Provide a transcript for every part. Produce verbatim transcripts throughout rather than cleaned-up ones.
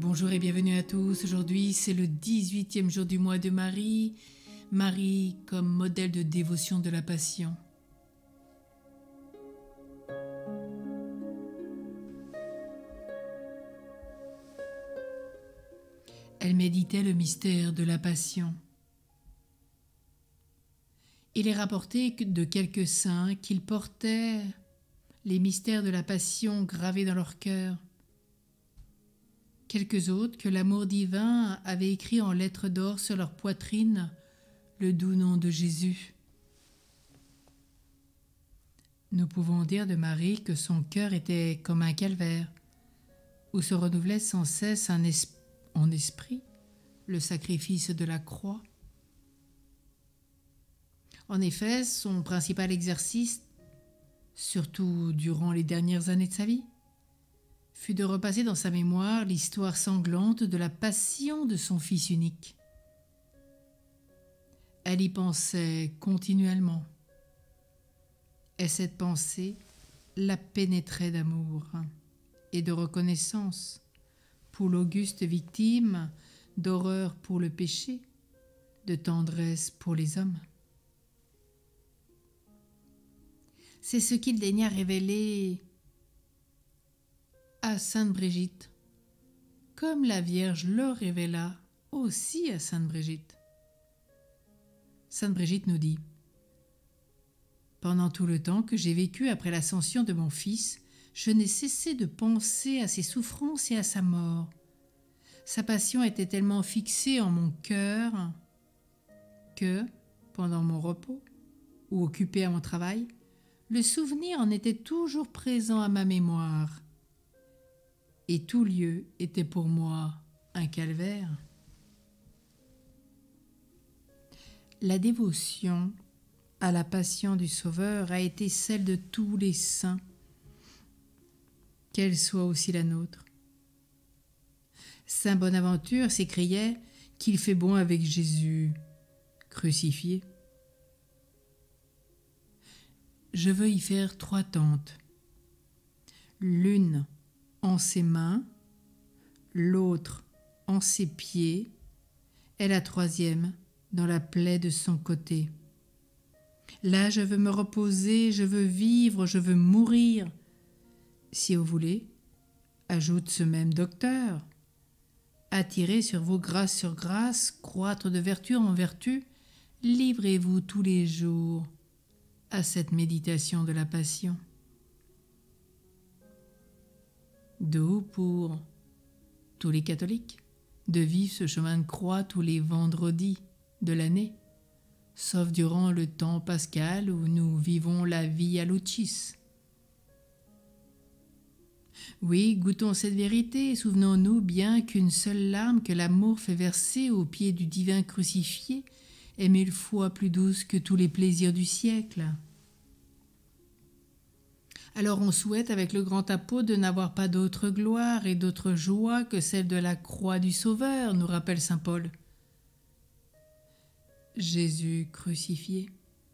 Bonjour et bienvenue à tous. Aujourd'hui, c'est le dix-huitième jour du mois de Marie. Marie comme modèle de dévotion de la Passion. Elle méditait le mystère de la Passion. Il est rapporté de quelques saints qu'ils portaient les mystères de la Passion gravés dans leur cœur. Quelques autres que l'amour divin avait écrit en lettres d'or sur leur poitrine le doux nom de Jésus. Nous pouvons dire de Marie que son cœur était comme un calvaire, où se renouvelait sans cesse un es- en esprit le sacrifice de la croix. En effet, son principal exercice, surtout durant les dernières années de sa vie, fut de repasser dans sa mémoire l'histoire sanglante de la passion de son Fils unique. Elle y pensait continuellement, et cette pensée la pénétrait d'amour et de reconnaissance pour l'auguste victime, d'horreur pour le péché, de tendresse pour les hommes. C'est ce qu'il daigna révéler à Sainte Brigitte, comme la Vierge le révéla aussi à Sainte Brigitte. Sainte Brigitte nous dit : « Pendant tout le temps que j'ai vécu après l'ascension de mon Fils, je n'ai cessé de penser à ses souffrances et à sa mort. Sa passion était tellement fixée en mon cœur que, pendant mon repos ou occupé à mon travail, le souvenir en était toujours présent à ma mémoire. Et tout lieu était pour moi un calvaire. » La dévotion à la Passion du Sauveur a été celle de tous les saints, qu'elle soit aussi la nôtre. Saint Bonaventure s'écriait qu'il fait bon avec Jésus crucifié. Je veux y faire trois tentes, l'une en ses mains, l'autre en ses pieds, et la troisième dans la plaie de son côté. Là, je veux me reposer, je veux vivre, je veux mourir. Si vous voulez, ajoute ce même docteur, attirez sur vous grâce sur grâce, croître de vertu en vertu, livrez-vous tous les jours à cette méditation de la Passion. D'où pour tous les catholiques de vivre ce chemin de croix tous les vendredis de l'année, sauf durant le temps pascal où nous vivons la Via Lucis. Oui, goûtons cette vérité, souvenons-nous bien qu'une seule larme que l'amour fait verser aux pieds du divin crucifié est mille fois plus douce que tous les plaisirs du siècle. Alors on souhaite avec le grand apôtre de n'avoir pas d'autre gloire et d'autre joie que celle de la croix du Sauveur, nous rappelle saint Paul. Jésus crucifié.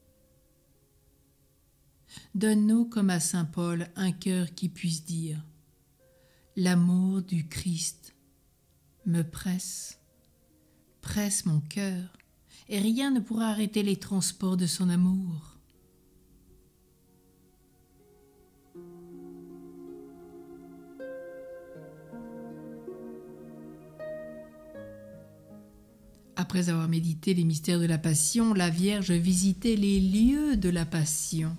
Donne-nous comme à saint Paul un cœur qui puisse dire : l'amour du Christ me presse, presse mon cœur, et rien ne pourra arrêter les transports de son amour. Après avoir médité les mystères de la Passion, la Vierge visitait les lieux de la Passion.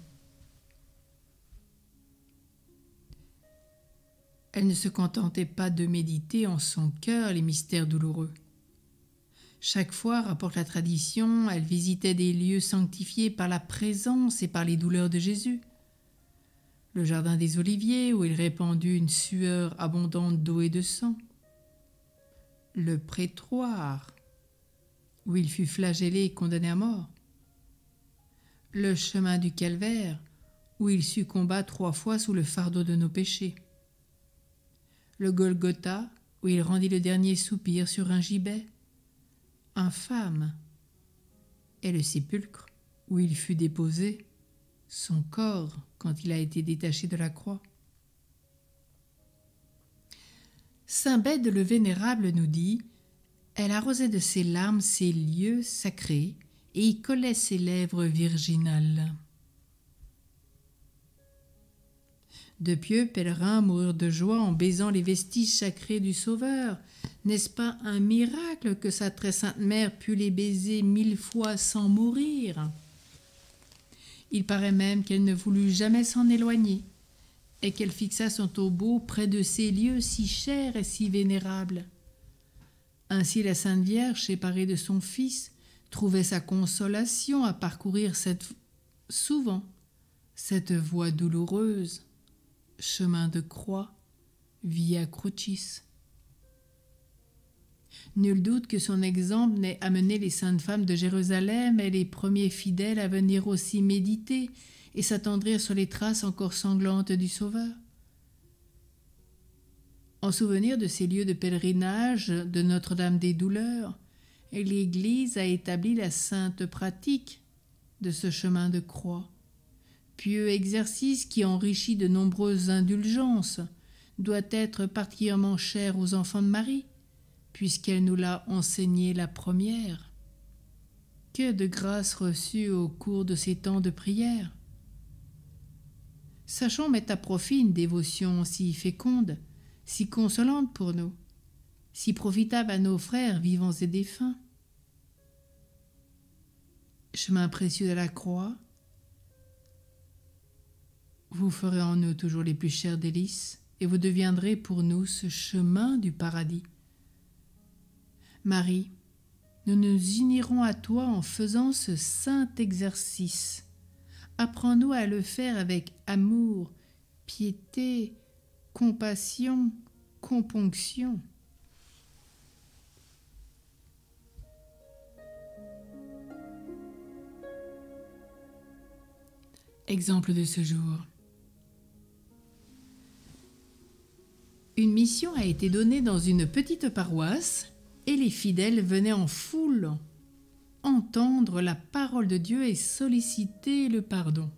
Elle ne se contentait pas de méditer en son cœur les mystères douloureux. Chaque fois, rapporte la tradition, elle visitait des lieux sanctifiés par la présence et par les douleurs de Jésus. Le jardin des Oliviers, où il répandit une sueur abondante d'eau et de sang. Le prétoire, où il fut flagellé et condamné à mort. Le chemin du calvaire, où il succomba trois fois sous le fardeau de nos péchés. Le Golgotha, où il rendit le dernier soupir sur un gibet infâme, et le sépulcre, où il fut déposé, son corps, quand il a été détaché de la croix. Saint Bède le Vénérable nous dit « Elle arrosait de ses larmes ces lieux sacrés et y collait ses lèvres virginales. » De pieux pèlerins moururent de joie en baisant les vestiges sacrés du Sauveur. N'est-ce pas un miracle que sa très sainte mère put les baiser mille fois sans mourir? Il paraît même qu'elle ne voulut jamais s'en éloigner et qu'elle fixa son tombeau près de ces lieux si chers et si vénérables. Ainsi la Sainte Vierge, séparée de son Fils, trouvait sa consolation à parcourir cette, souvent cette voie douloureuse, chemin de croix, via crucis. Nul doute que son exemple n'ait amené les saintes femmes de Jérusalem et les premiers fidèles à venir aussi méditer et s'attendrir sur les traces encore sanglantes du Sauveur. En souvenir de ces lieux de pèlerinage de Notre-Dame des Douleurs, l'Église a établi la sainte pratique de ce chemin de croix. Pieux exercice qui enrichit de nombreuses indulgences, doit être particulièrement cher aux enfants de Marie, puisqu'elle nous l'a enseigné la première. Que de grâces reçues au cours de ces temps de prière! Sachons mettre à profit une dévotion si féconde, si consolante pour nous, si profitable à nos frères vivants et défunts. Chemin précieux de la croix, vous ferez en nous toujours les plus chères délices, et vous deviendrez pour nous ce chemin du paradis. Marie, nous nous unirons à toi en faisant ce saint exercice. Apprends-nous à le faire avec amour, piété, compassion, componction. Exemple de ce jour. Une mission a été donnée dans une petite paroisse et les fidèles venaient en foule entendre la parole de Dieu et solliciter le pardon.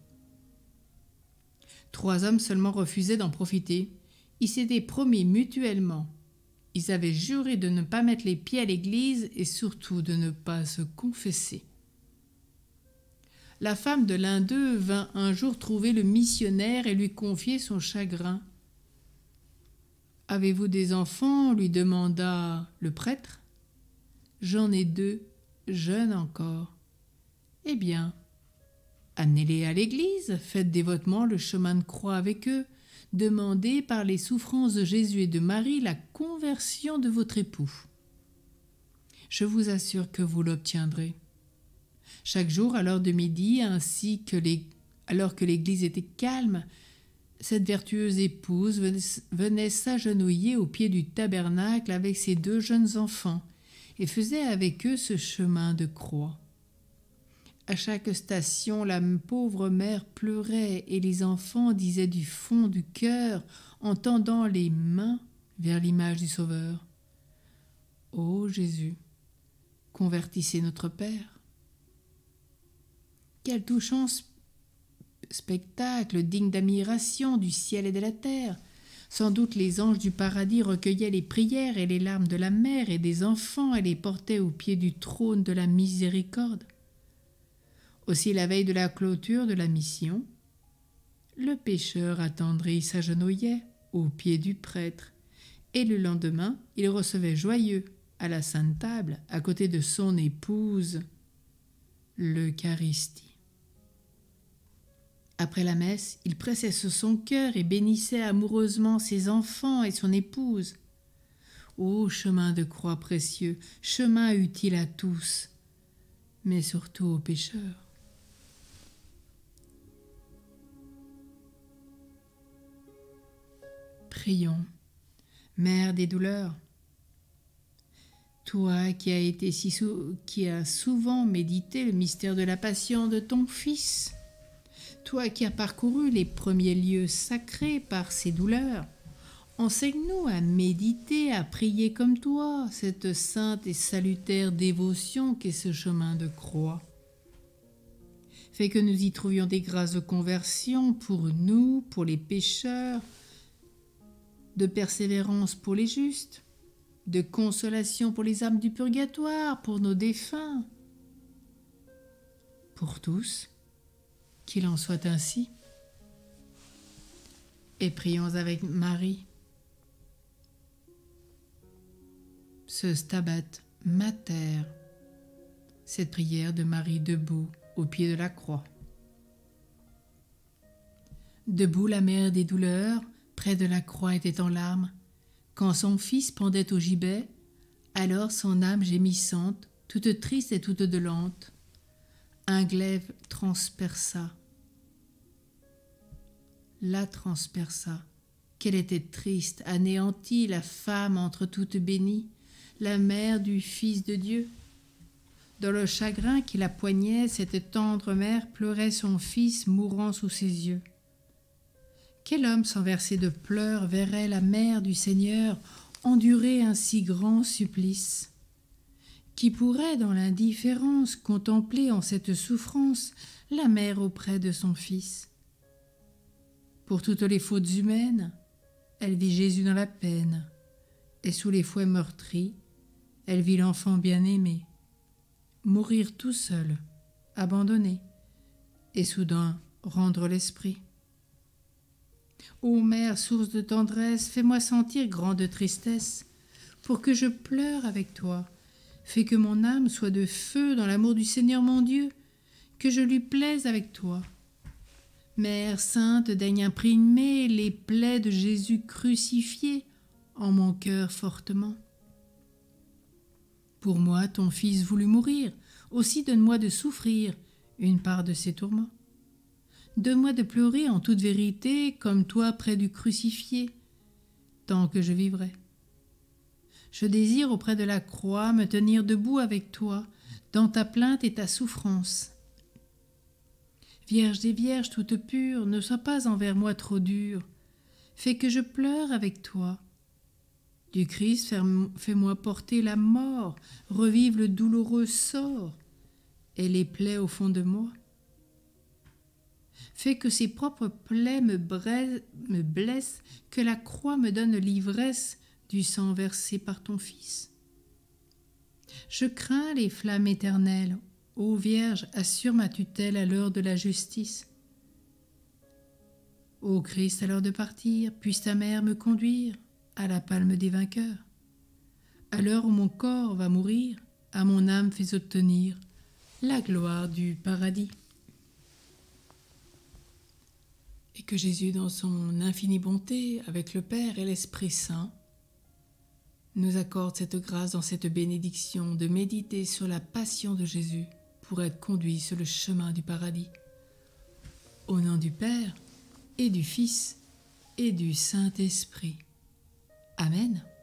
Trois hommes seulement refusaient d'en profiter. Ils s'étaient promis mutuellement. Ils avaient juré de ne pas mettre les pieds à l'église et surtout de ne pas se confesser. La femme de l'un d'eux vint un jour trouver le missionnaire et lui confier son chagrin. « Avez-vous des enfants » lui demanda le prêtre. « J'en ai deux, jeunes encore. »« Eh bien, amenez-les à l'église, faites dévotement le chemin de croix avec eux, demandez par les souffrances de Jésus et de Marie la conversion de votre époux. Je vous assure que vous l'obtiendrez. » Chaque jour, à l'heure de midi, ainsi que les... alors que l'église était calme, cette vertueuse épouse venait s'agenouiller au pied du tabernacle avec ses deux jeunes enfants et faisait avec eux ce chemin de croix. À chaque station, la pauvre mère pleurait et les enfants disaient du fond du cœur, en tendant les mains vers l'image du Sauveur: « Ô Jésus, convertissez notre Père. » Quel touchant spectacle digne d'admiration du ciel et de la terre! Sans doute les anges du paradis recueillaient les prières et les larmes de la mère et des enfants et les portaient au pied du trône de la miséricorde. Aussi la veille de la clôture de la mission, le pécheur attendri s'agenouillait au pied du prêtre, et le lendemain il recevait joyeux à la sainte table, à côté de son épouse, l'Eucharistie. Après la messe, il pressait sur son cœur et bénissait amoureusement ses enfants et son épouse. Ô chemin de croix précieux, chemin utile à tous, mais surtout aux pécheurs. Prions. Mère des douleurs, toi qui as été si sou- qui as souvent médité le mystère de la passion de ton Fils, toi qui as parcouru les premiers lieux sacrés par ces douleurs, enseigne-nous à méditer, à prier comme toi, cette sainte et salutaire dévotion qu'est ce chemin de croix. Fais que nous y trouvions des grâces de conversion pour nous, pour les pécheurs, de persévérance pour les justes, de consolation pour les âmes du purgatoire, pour nos défunts. Pour tous, qu'il en soit ainsi. Et prions avec Marie. Ce Stabat Mater, cette prière de Marie debout au pied de la croix. Debout, la mère des douleurs, près de la croix était en larmes. Quand son fils pendait au gibet, alors son âme gémissante, toute triste et toute dolente, un glaive transperça. La transperça. Qu'elle était triste, anéantie, la femme entre toutes bénies, la mère du Fils de Dieu. Dans le chagrin qui la poignait, cette tendre mère pleurait son fils mourant sous ses yeux. Quel homme sans verser de pleurs verrait la mère du Seigneur endurer un si grand supplice? Qui pourrait, dans l'indifférence, contempler en cette souffrance la mère auprès de son fils? Pour toutes les fautes humaines, elle vit Jésus dans la peine, et sous les fouets meurtris, elle vit l'enfant bien-aimé mourir tout seul, abandonné, et soudain rendre l'esprit. Ô mère, source de tendresse, fais-moi sentir grande tristesse, pour que je pleure avec toi. Fais que mon âme soit de feu dans l'amour du Seigneur mon Dieu, que je lui plaise avec toi. Mère sainte, daigne imprimer les plaies de Jésus crucifié en mon cœur fortement. Pour moi, ton Fils voulut mourir, aussi donne-moi de souffrir une part de ses tourments. Donne-moi de pleurer en toute vérité, comme toi près du crucifié, tant que je vivrai. Je désire auprès de la croix me tenir debout avec toi, dans ta plainte et ta souffrance. Vierge des Vierges toute pure, ne sois pas envers moi trop dure, fais que je pleure avec toi. Du Christ, fais-moi porter la mort, revive le douloureux sort, et les plaies au fond de moi. Fais que ses propres plaies me, braise, me blessent, que la croix me donne l'ivresse du sang versé par ton Fils. Je crains les flammes éternelles, ô Vierge, assure ma tutelle à l'heure de la justice. Ô Christ, à l'heure de partir, puisse ta mère me conduire à la palme des vainqueurs. À l'heure où mon corps va mourir, à mon âme fais obtenir la gloire du paradis. Et que Jésus, dans son infinie bonté, avec le Père et l'Esprit Saint, nous accorde cette grâce dans cette bénédiction de méditer sur la passion de Jésus pour être conduit sur le chemin du paradis. Au nom du Père et du Fils et du Saint-Esprit. Amen.